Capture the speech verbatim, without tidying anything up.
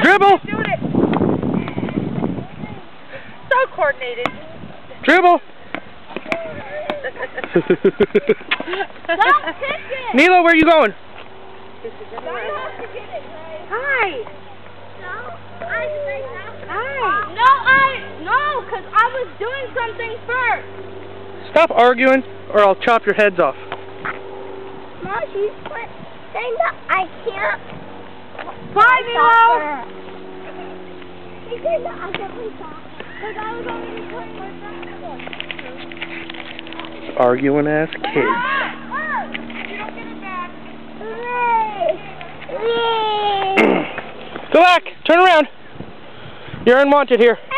Dribble! Doing it. So coordinated. Dribble! Stop kicking! Milo, where are you going? Hi. No, I Hi. No, I no, cause I was doing something first. Stop arguing, or I'll chop your heads off. Mom, she's saying that I can't. Bye, Milo. She said that I can't play soccer. Cause I was already playing my basketball. Arguing ass kids. You don't get it back. Hooray! Go back! Turn around! You're unwanted here.